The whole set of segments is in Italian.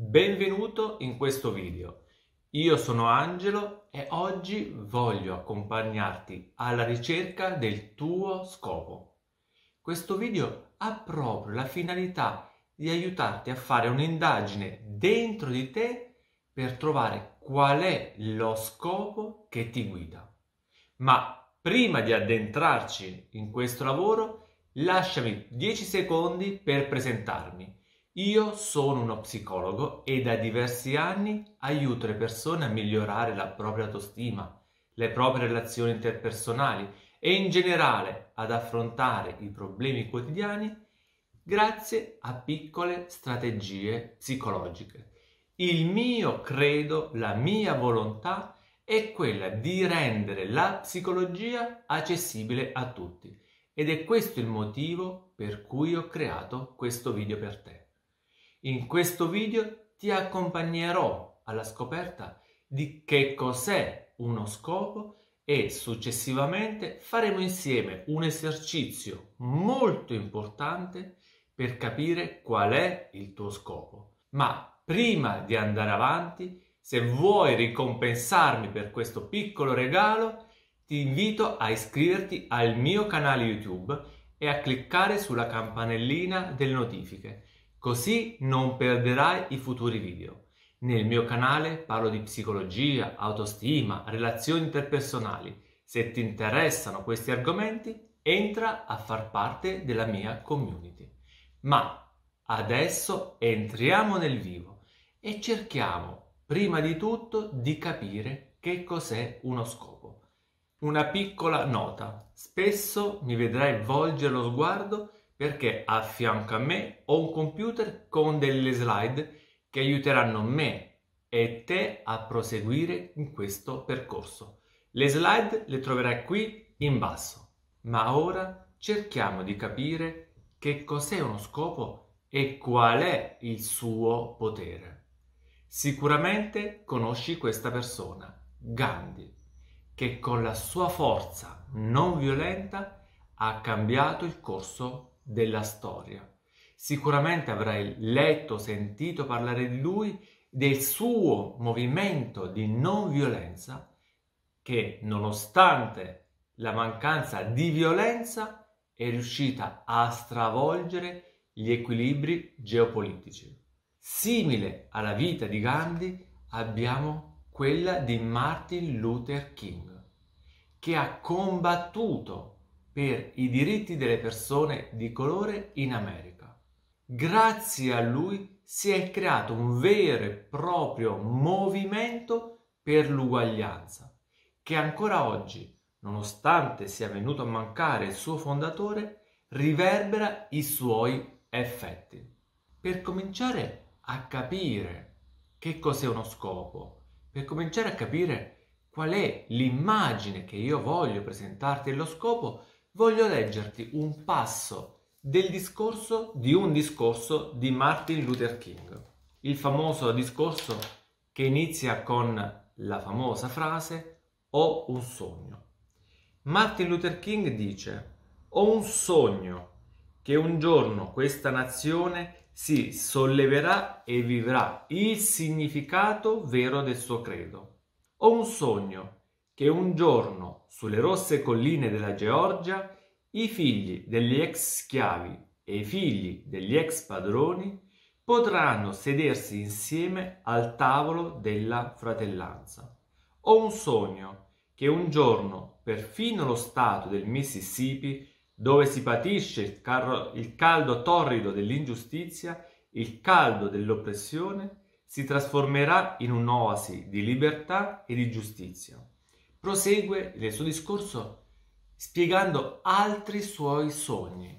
Benvenuto in questo video. Io sono Angelo e oggi voglio accompagnarti alla ricerca del tuo scopo. Questo video ha proprio la finalità di aiutarti a fare un'indagine dentro di te per trovare qual è lo scopo che ti guida. Ma prima di addentrarci in questo lavoro, lasciami 10 secondi per presentarmi. Io sono uno psicologo e da diversi anni aiuto le persone a migliorare la propria autostima, le proprie relazioni interpersonali e in generale ad affrontare i problemi quotidiani grazie a piccole strategie psicologiche. Il mio credo, la mia volontà è quella di rendere la psicologia accessibile a tutti ed è questo il motivo per cui ho creato questo video per te. In questo video ti accompagnerò alla scoperta di che cos'è uno scopo e successivamente faremo insieme un esercizio molto importante per capire qual è il tuo scopo. Ma prima di andare avanti, se vuoi ricompensarmi per questo piccolo regalo, ti invito a iscriverti al mio canale YouTube e a cliccare sulla campanellina delle notifiche. Così non perderai i futuri video. Nel mio canale parlo di psicologia, autostima, relazioni interpersonali. Se ti interessano questi argomenti, entra a far parte della mia community. Ma adesso entriamo nel vivo e cerchiamo prima di tutto di capire che cos'è uno scopo. Una piccola nota: spesso mi vedrai volgere lo sguardo perché a fianco a me ho un computer con delle slide che aiuteranno me e te a proseguire in questo percorso. Le slide le troverai qui in basso, ma ora cerchiamo di capire che cos'è uno scopo e qual è il suo potere. Sicuramente conosci questa persona, Gandhi, che con la sua forza non violenta ha cambiato il corso della storia. Sicuramente avrai letto, sentito parlare di lui, del suo movimento di non violenza che, nonostante la mancanza di violenza, è riuscita a stravolgere gli equilibri geopolitici. Simile alla vita di Gandhi abbiamo quella di Martin Luther King, che ha combattuto per i diritti delle persone di colore in America. Grazie a lui si è creato un vero e proprio movimento per l'uguaglianza, che ancora oggi, nonostante sia venuto a mancare il suo fondatore, riverbera i suoi effetti. Per cominciare a capire che cos'è uno scopo, per cominciare a capire qual è l'immagine che io voglio presentarti dello scopo, voglio leggerti un passo del discorso di Martin Luther King. Il famoso discorso che inizia con la famosa frase "Ho un sogno". Martin Luther King dice: "Ho un sogno che un giorno questa nazione si solleverà e vivrà il significato vero del suo credo. Ho un sogno che un giorno sulle rosse colline della Georgia i figli degli ex schiavi e i figli degli ex padroni potranno sedersi insieme al tavolo della fratellanza. Ho un sogno che un giorno perfino lo stato del Mississippi, dove si patisce il caldo torrido dell'ingiustizia, il caldo dell'oppressione, si trasformerà in un'oasi di libertà e di giustizia". Prosegue il suo discorso spiegando altri suoi sogni.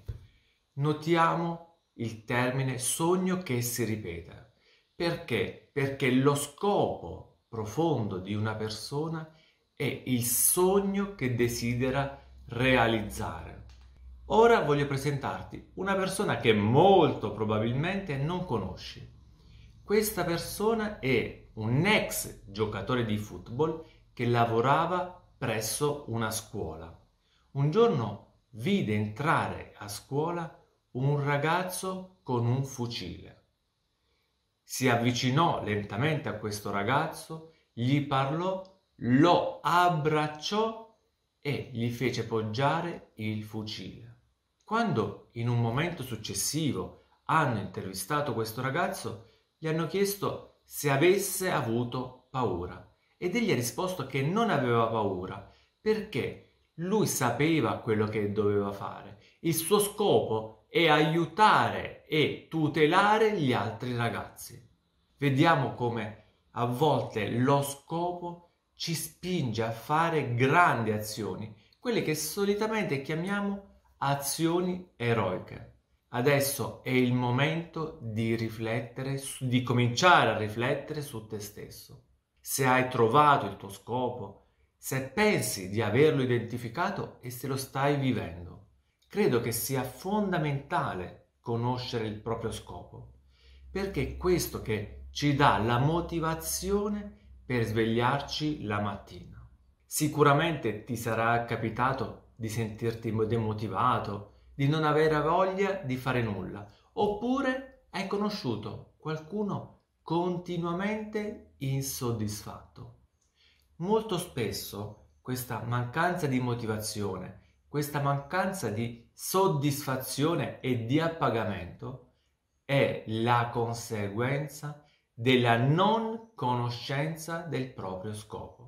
Notiamo il termine sogno che si ripete. Perché? Perché lo scopo profondo di una persona è il sogno che desidera realizzare. Ora voglio presentarti una persona che molto probabilmente non conosci. Questa persona è un ex giocatore di football che lavorava presso una scuola. Un giorno vide entrare a scuola un ragazzo con un fucile. si avvicinò lentamente a questo ragazzo, gli parlò, lo abbracciò e gli fece poggiare il fucile. Quando in un momento successivo hanno intervistato questo ragazzo, gli hanno chiesto se avesse avuto paura ed egli ha risposto che non aveva paura perché lui sapeva quello che doveva fare. Il suo scopo è aiutare e tutelare gli altri ragazzi. Vediamo come a volte lo scopo ci spinge a fare grandi azioni, quelle che solitamente chiamiamo azioni eroiche. Adesso è il momento di riflettere, di cominciare a riflettere su te stesso. Se hai trovato il tuo scopo, se pensi di averlo identificato e se lo stai vivendo. Credo che sia fondamentale conoscere il proprio scopo, perché è questo che ci dà la motivazione per svegliarci la mattina. Sicuramente ti sarà capitato di sentirti demotivato, di non avere voglia di fare nulla, oppure hai conosciuto qualcuno continuamente insoddisfatto. Molto spesso questa mancanza di motivazione, questa mancanza di soddisfazione e di appagamento è la conseguenza della non conoscenza del proprio scopo.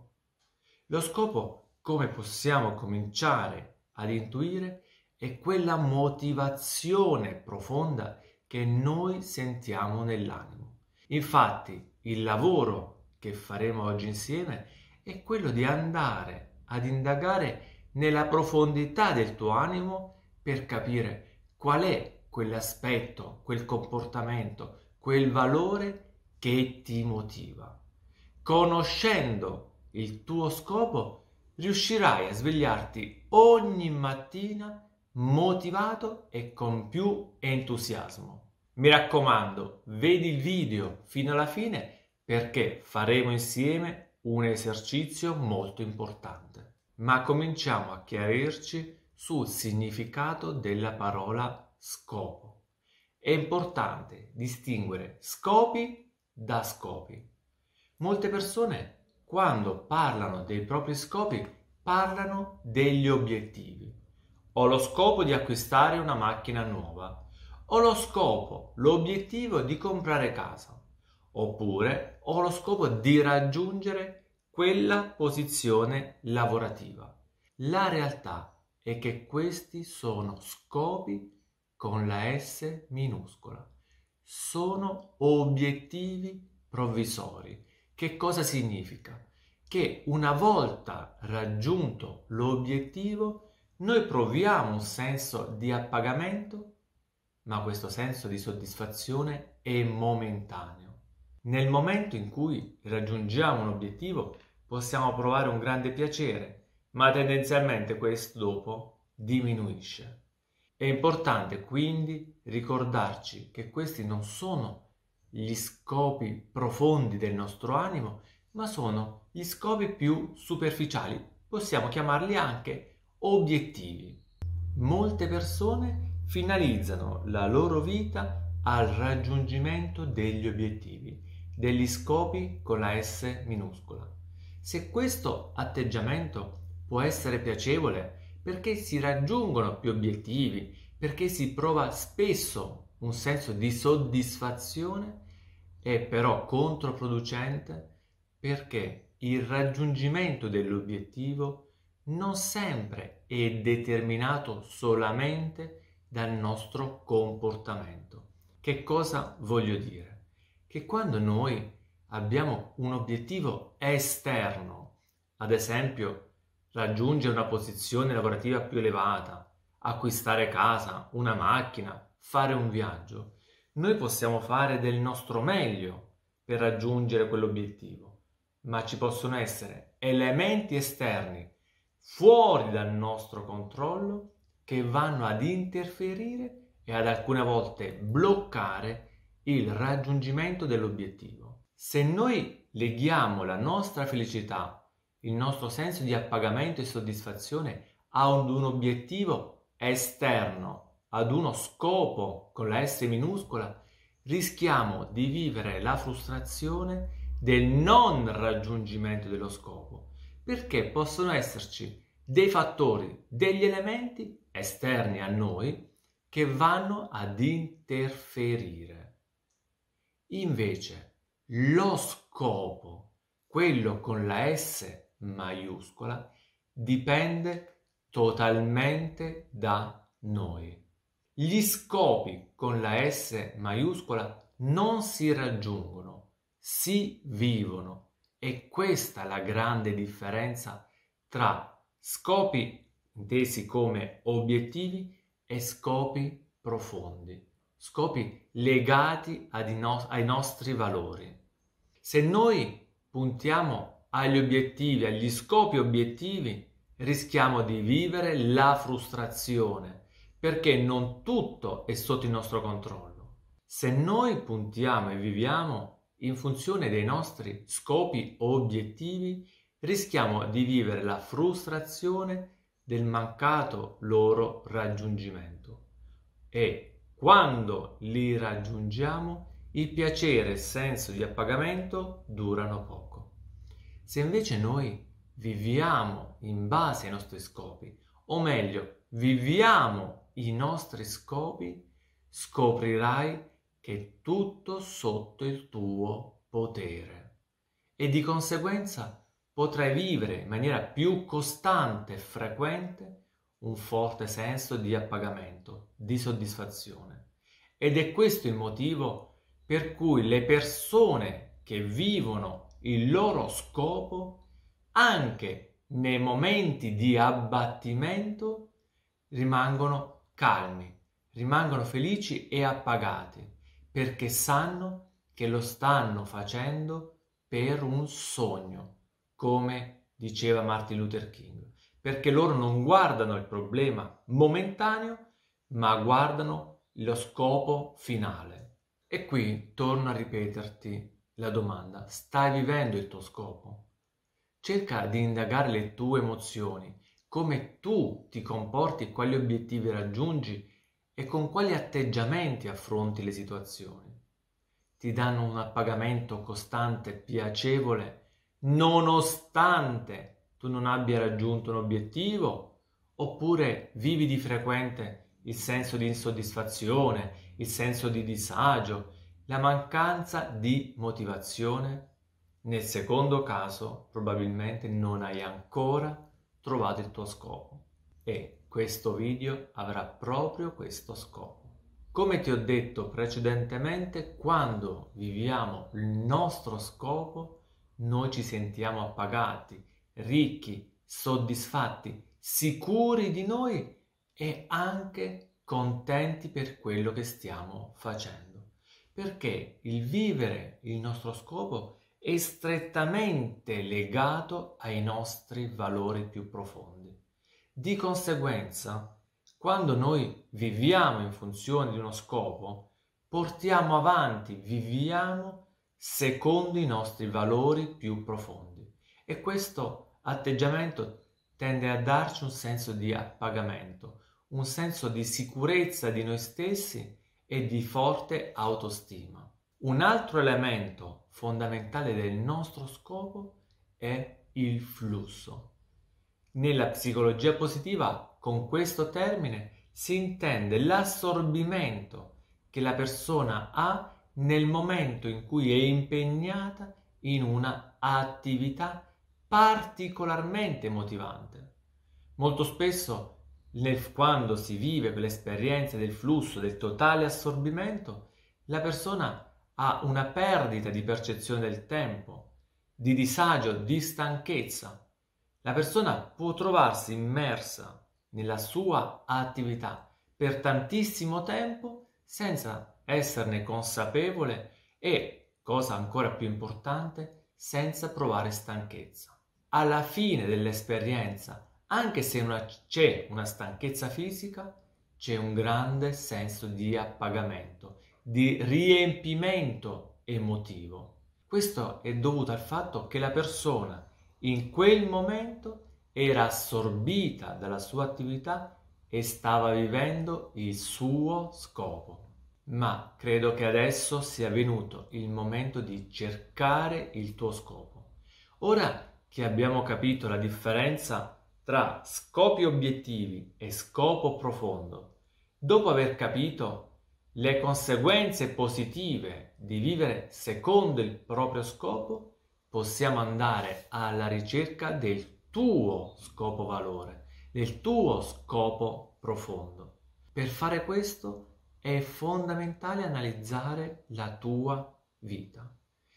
Lo scopo, come possiamo cominciare ad intuire, è quella motivazione profonda che noi sentiamo nell'animo. Infatti, il lavoro che faremo oggi insieme è quello di andare ad indagare nella profondità del tuo animo per capire qual è quell'aspetto, quel comportamento, quel valore che ti motiva. Conoscendo il tuo scopo, riuscirai a svegliarti ogni mattina motivato e con più entusiasmo. Mi raccomando, vedi il video fino alla fine perché faremo insieme un esercizio molto importante. Ma cominciamo a chiarirci sul significato della parola scopo. È importante distinguere scopi da scopi. Molte persone, quando parlano dei propri scopi, parlano degli obiettivi. Ho lo scopo di acquistare una macchina nuova. Ho lo scopo, l'obiettivo di comprare casa. Oppure ho lo scopo di raggiungere quella posizione lavorativa. La realtà è che questi sono scopi con la S minuscola. Sono obiettivi provvisori. Che cosa significa? Che una volta raggiunto l'obiettivo, noi proviamo un senso di appagamento, ma questo senso di soddisfazione è momentaneo. Nel momento in cui raggiungiamo un obiettivo, possiamo provare un grande piacere, ma tendenzialmente questo dopo diminuisce. È importante quindi ricordarci che questi non sono gli scopi profondi del nostro animo, ma sono gli scopi più superficiali. Possiamo chiamarli anche obiettivi. Molte persone finalizzano la loro vita al raggiungimento degli obiettivi, degli scopi con la S minuscola. Se questo atteggiamento può essere piacevole perché si raggiungono più obiettivi, perché si prova spesso un senso di soddisfazione, è però controproducente perché il raggiungimento dell'obiettivo non sempre è determinato solamente dal nostro comportamento. Che cosa voglio dire? Che quando noi abbiamo un obiettivo esterno, ad esempio raggiungere una posizione lavorativa più elevata, acquistare casa, una macchina, fare un viaggio, noi possiamo fare del nostro meglio per raggiungere quell'obiettivo, ma ci possono essere elementi esterni fuori dal nostro controllo che vanno ad interferire e ad alcune volte bloccare il raggiungimento dell'obiettivo. Se noi leghiamo la nostra felicità, il nostro senso di appagamento e soddisfazione a un obiettivo esterno, ad uno scopo con la S minuscola, rischiamo di vivere la frustrazione del non raggiungimento dello scopo, perché possono esserci dei fattori, degli elementi esterni a noi che vanno ad interferire. Invece, lo scopo, quello con la S maiuscola, dipende totalmente da noi. Gli scopi con la S maiuscola non si raggiungono, si vivono, e questa è la grande differenza tra scopi intesi come obiettivi e scopi profondi, scopi legati ai nostri valori. Se noi puntiamo agli obiettivi, agli scopi obiettivi, rischiamo di vivere la frustrazione, perché non tutto è sotto il nostro controllo. Se noi puntiamo e viviamo in funzione dei nostri scopi o obiettivi, rischiamo di vivere la frustrazione del mancato loro raggiungimento. E quando li raggiungiamo, il piacere e il senso di appagamento durano poco. Se invece noi viviamo in base ai nostri scopi, o meglio, viviamo i nostri scopi, scoprirai che è tutto sotto il tuo potere e di conseguenza potrai vivere in maniera più costante e frequente un forte senso di appagamento, di soddisfazione. Ed è questo il motivo per cui le persone che vivono il loro scopo, anche nei momenti di abbattimento, rimangono calmi, rimangono felici e appagati, perché sanno che lo stanno facendo per un sogno, come diceva Martin Luther King, perché loro non guardano il problema momentaneo, ma guardano lo scopo finale. E qui torno a ripeterti la domanda: stai vivendo il tuo scopo? Cerca di indagare le tue emozioni, come tu ti comporti, quali obiettivi raggiungi e con quali atteggiamenti affronti le situazioni. Ti danno un appagamento costante e piacevole nonostante tu non abbia raggiunto un obiettivo, oppure vivi di frequente il senso di insoddisfazione, il senso di disagio, la mancanza di motivazione? Nel secondo caso probabilmente non hai ancora trovato il tuo scopo e questo video avrà proprio questo scopo. Come ti ho detto precedentemente, quando viviamo il nostro scopo, noi ci sentiamo appagati, ricchi, soddisfatti, sicuri di noi e anche contenti per quello che stiamo facendo. Perché il vivere il nostro scopo è strettamente legato ai nostri valori più profondi. Di conseguenza, quando noi viviamo in funzione di uno scopo, portiamo avanti, viviamo secondo i nostri valori più profondi. E questo atteggiamento tende a darci un senso di appagamento, un senso di sicurezza di noi stessi e di forte autostima. Un altro elemento fondamentale del nostro scopo è il flusso. Nella psicologia positiva, con questo termine si intende l'assorbimento che la persona ha nel momento in cui è impegnata in una attività particolarmente motivante. Molto spesso, quando si vive quell'esperienza del flusso, del totale assorbimento, la persona ha una perdita di percezione del tempo, di disagio, di stanchezza. La persona può trovarsi immersa nella sua attività per tantissimo tempo senza esserne consapevole e, cosa ancora più importante, senza provare stanchezza. Alla fine dell'esperienza, anche se c'è una stanchezza fisica, c'è un grande senso di appagamento, di riempimento emotivo. Questo è dovuto al fatto che la persona in quel momento era assorbita dalla sua attività e stava vivendo il suo scopo. ma credo che adesso sia venuto il momento di cercare il tuo scopo. Ora che abbiamo capito la differenza tra scopi obiettivi e scopo profondo, dopo aver capito le conseguenze positive di vivere secondo il proprio scopo, possiamo andare alla ricerca del tuo scopo valore, del tuo scopo profondo. Per fare questo è fondamentale analizzare la tua vita.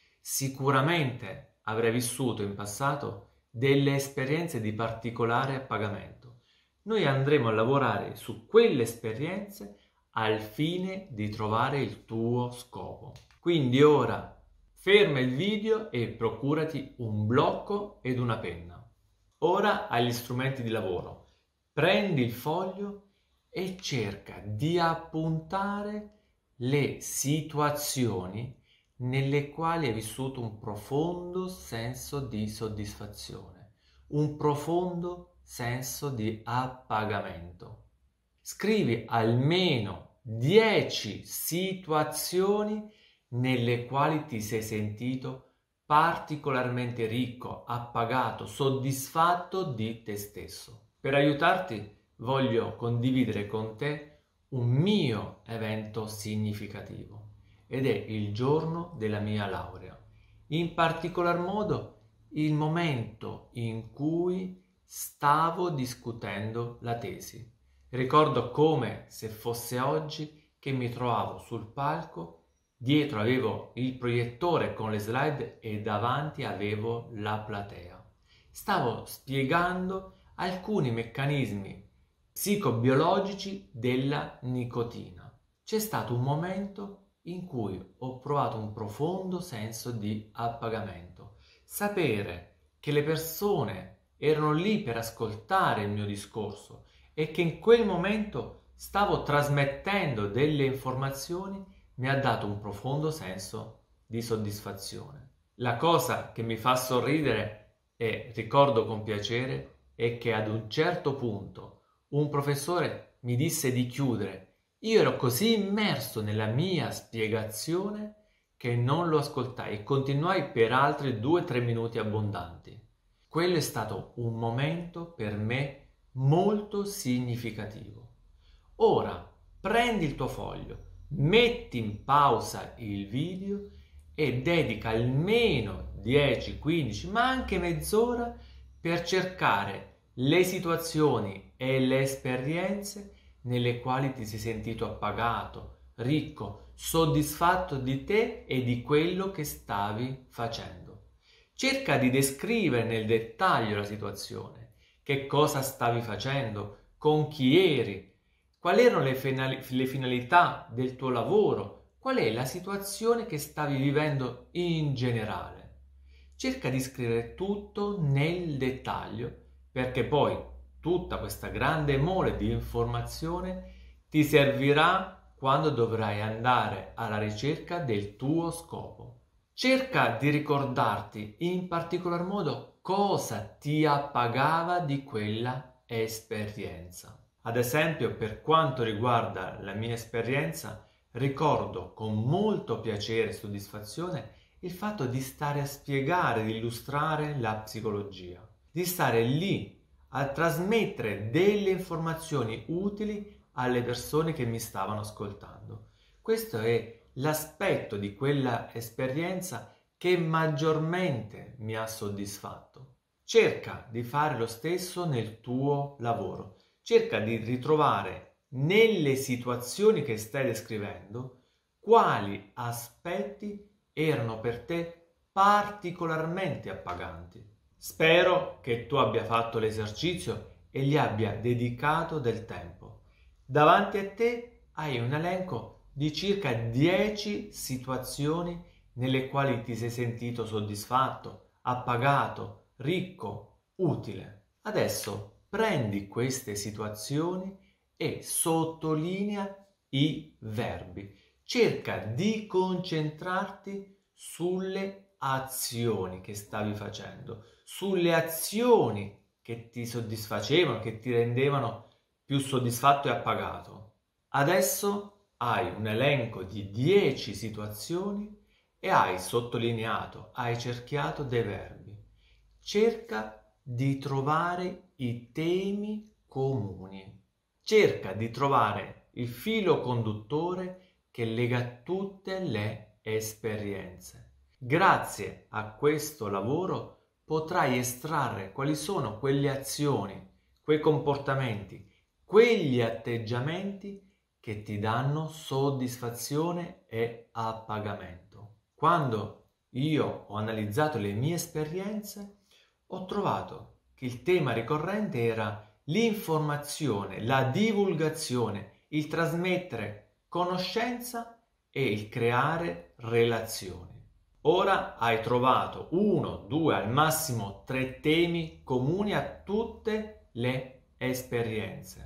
Sicuramente avrai vissuto in passato delle esperienze di particolare appagamento. Noi andremo a lavorare su quelle esperienze al fine di trovare il tuo scopo. Quindi ora ferma il video e procurati un blocco ed una penna. Ora hai gli strumenti di lavoro. Prendi il foglio e cerca di appuntare le situazioni nelle quali hai vissuto un profondo senso di soddisfazione, un profondo senso di appagamento. Scrivi almeno 10 situazioni nelle quali ti sei sentito particolarmente ricco, appagato, soddisfatto di te stesso. Per aiutarti voglio condividere con te un mio evento significativo ed è il giorno della mia laurea. In particolar modo il momento in cui stavo discutendo la tesi. Ricordo come se fosse oggi che mi trovavo sul palco, dietro avevo il proiettore con le slide e davanti avevo la platea. Stavo spiegando alcuni meccanismi psicobiologici della nicotina. C'è stato un momento in cui ho provato un profondo senso di appagamento. Sapere che le persone erano lì per ascoltare il mio discorso e che in quel momento stavo trasmettendo delle informazioni mi ha dato un profondo senso di soddisfazione. La cosa che mi fa sorridere e ricordo con piacere è che ad un certo punto un professore mi disse di chiudere. Io ero così immerso nella mia spiegazione che non lo ascoltai e continuai per altri 2-3 minuti abbondanti. Quello è stato un momento per me molto significativo. Ora prendi il tuo foglio, metti in pausa il video e dedica almeno 10, 15, ma anche mezz'ora per cercare le situazioni e le esperienze nelle quali ti sei sentito appagato, ricco, soddisfatto di te e di quello che stavi facendo. Cerca di descrivere nel dettaglio la situazione, che cosa stavi facendo, con chi eri, quali erano le finalità del tuo lavoro, qual è la situazione che stavi vivendo in generale. Cerca di scrivere tutto nel dettaglio, perché poi tutta questa grande mole di informazione ti servirà quando dovrai andare alla ricerca del tuo scopo. Cerca di ricordarti in particolar modo cosa ti appagava di quella esperienza. Ad esempio, per quanto riguarda la mia esperienza, ricordo con molto piacere e soddisfazione il fatto di stare a spiegare, di illustrare la psicologia, di stare lì a trasmettere delle informazioni utili alle persone che mi stavano ascoltando. Questo è l'aspetto di quella esperienza che maggiormente mi ha soddisfatto. Cerca di fare lo stesso nel tuo lavoro. Cerca di ritrovare nelle situazioni che stai descrivendo quali aspetti erano per te particolarmente appaganti. Spero che tu abbia fatto l'esercizio e gli abbia dedicato del tempo. Davanti a te hai un elenco di circa 10 situazioni nelle quali ti sei sentito soddisfatto, appagato, ricco, utile. Adesso prendi queste situazioni e sottolinea i verbi. Cerca di concentrarti sulle azioni che stavi facendo, sulle azioni che ti soddisfacevano, che ti rendevano più soddisfatto e appagato. Adesso hai un elenco di 10 situazioni e hai sottolineato, hai cerchiato dei verbi. Cerca di trovare i temi comuni. Cerca di trovare il filo conduttore che lega tutte le esperienze. Grazie a questo lavoro potrai estrarre quali sono quelle azioni, quei comportamenti, quegli atteggiamenti che ti danno soddisfazione e appagamento. Quando io ho analizzato le mie esperienze, ho trovato che il tema ricorrente era l'informazione, la divulgazione, il trasmettere conoscenza e il creare relazioni. Ora hai trovato 1, 2, al massimo 3 temi comuni a tutte le esperienze.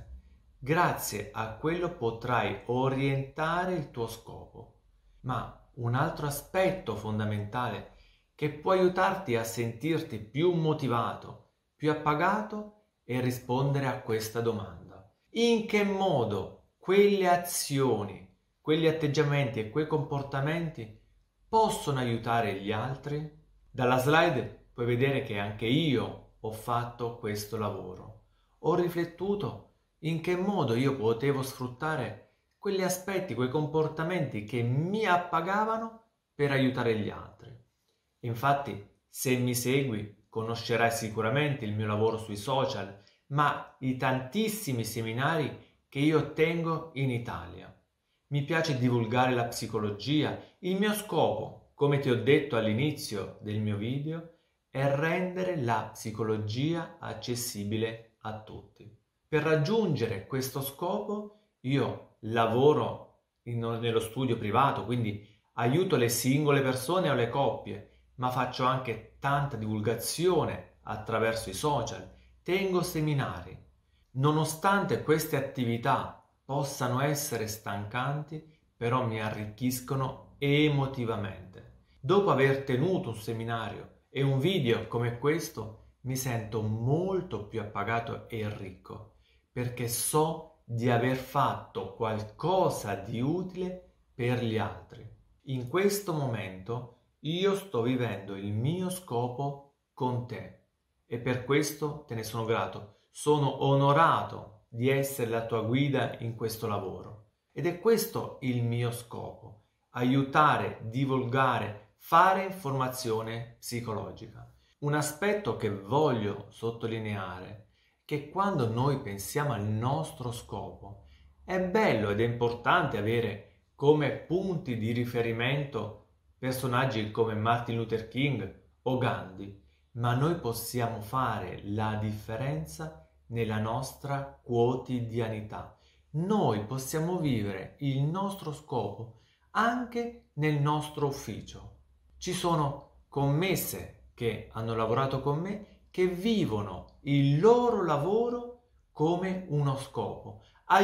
Grazie a quello potrai orientare il tuo scopo. Ma un altro aspetto fondamentale che può aiutarti a sentirti più motivato, più appagato, è rispondere a questa domanda. In che modo quelle azioni, quegli atteggiamenti e quei comportamenti possono aiutare gli altri? Dalla slide puoi vedere che anche io ho fatto questo lavoro. Ho riflettuto in che modo io potevo sfruttare quegli aspetti, quei comportamenti che mi appagavano per aiutare gli altri. Infatti, se mi segui, conoscerai sicuramente il mio lavoro sui social, ma i tantissimi seminari che io tengo in Italia. Mi piace divulgare la psicologia. Il mio scopo, come ti ho detto all'inizio del mio video, è rendere la psicologia accessibile a tutti. Per raggiungere questo scopo io lavoro nello studio privato, quindi aiuto le singole persone o le coppie, ma faccio anche tanta divulgazione attraverso i social, tengo seminari. Nonostante queste attività possano essere stancanti, però mi arricchiscono emotivamente. Dopo aver tenuto un seminario e un video come questo, mi sento molto più appagato e ricco, perché so di aver fatto qualcosa di utile per gli altri. In questo momento io sto vivendo il mio scopo con te e per questo te ne sono grato. Sono onorato di essere la tua guida in questo lavoro ed è questo il mio scopo: aiutare, divulgare, fare formazione psicologica. Un aspetto che voglio sottolineare è che quando noi pensiamo al nostro scopo è bello ed è importante avere come punti di riferimento personaggi come Martin Luther King o Gandhi, ma noi possiamo fare la differenza nella nostra quotidianità. Noi possiamo vivere il nostro scopo anche nel nostro ufficio. Ci sono commesse che hanno lavorato con me che vivono il loro lavoro come uno scopo: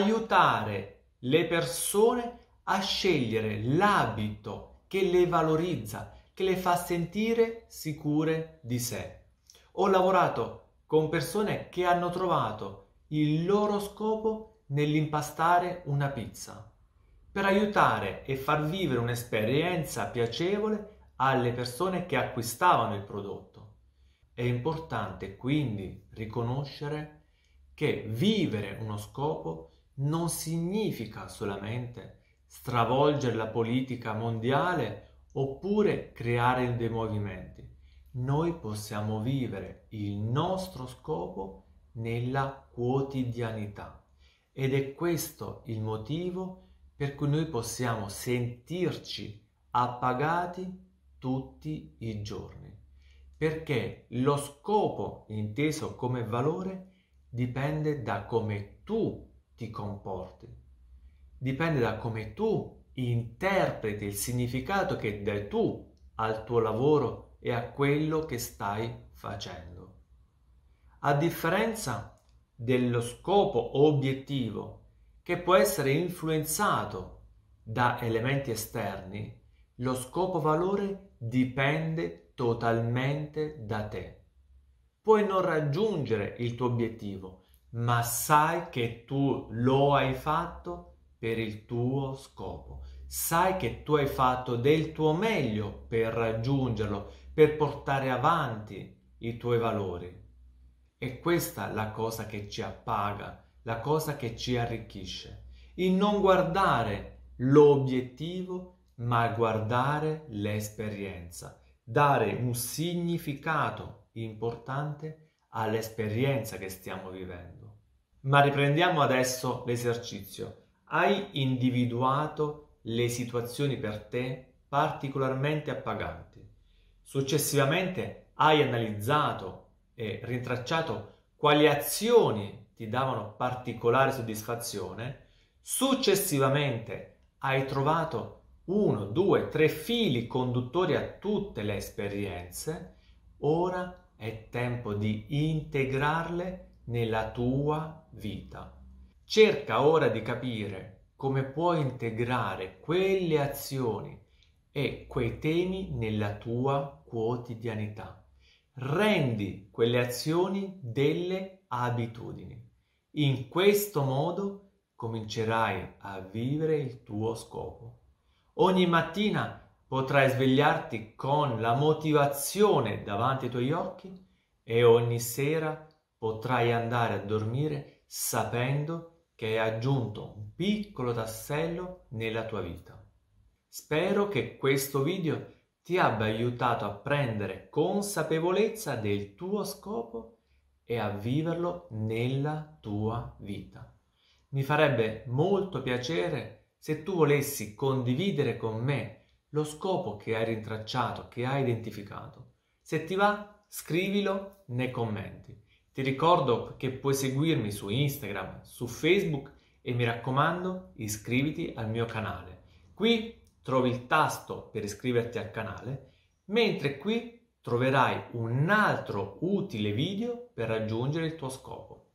aiutare le persone a scegliere l'abito che le valorizza, che le fa sentire sicure di sé. Ho lavorato con persone che hanno trovato il loro scopo nell'impastare una pizza, per aiutare e far vivere un'esperienza piacevole alle persone che acquistavano il prodotto. È importante quindi riconoscere che vivere uno scopo non significa solamente stravolgere la politica mondiale oppure creare dei movimenti. Noi possiamo vivere il nostro scopo nella quotidianità ed è questo il motivo per cui noi possiamo sentirci appagati tutti i giorni, perché lo scopo inteso come valore dipende da come tu ti comporti, dipende da come tu interpreti il significato che dai tu al tuo lavoro e a quello che stai facendo. A differenza dello scopo obiettivo, che può essere influenzato da elementi esterni, lo scopo valore dipende totalmente da te. Puoi non raggiungere il tuo obiettivo, ma sai che tu lo hai fatto per il tuo scopo. Sai che tu hai fatto del tuo meglio per raggiungerlo, per portare avanti i tuoi valori. E questa è la cosa che ci appaga, la cosa che ci arricchisce. Il non guardare l'obiettivo, ma guardare l'esperienza. Dare un significato importante all'esperienza che stiamo vivendo. Ma riprendiamo adesso l'esercizio. Hai individuato le situazioni per te particolarmente appaganti. Successivamente hai analizzato e rintracciato quali azioni ti davano particolare soddisfazione. Successivamente hai trovato 1, 2, 3 fili conduttori a tutte le esperienze. Ora è tempo di integrarle nella tua vita. Cerca ora di capire come puoi integrare quelle azioni e quei temi nella tua quotidianità. Rendi quelle azioni delle abitudini. In questo modo comincerai a vivere il tuo scopo. Ogni mattina potrai svegliarti con la motivazione davanti ai tuoi occhi e ogni sera potrai andare a dormire sapendo che hai aggiunto un piccolo tassello nella tua vita. Spero che questo video ti abbia aiutato a prendere consapevolezza del tuo scopo e a viverlo nella tua vita. Mi farebbe molto piacere se tu volessi condividere con me lo scopo che hai rintracciato, che hai identificato. Se ti va, scrivilo nei commenti. Ti ricordo che puoi seguirmi su Instagram, su Facebook e mi raccomando, iscriviti al mio canale. Qui trovi il tasto per iscriverti al canale, mentre qui troverai un altro utile video per raggiungere il tuo scopo.